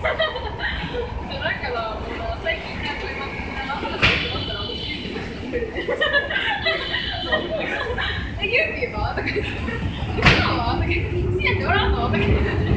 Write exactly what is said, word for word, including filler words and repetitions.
だから、最近なんか今、なんかったら、私、ユーピーしか作れて。え、ユーピーはとか言って、今はとか言って、好きやっておらんのとか言って。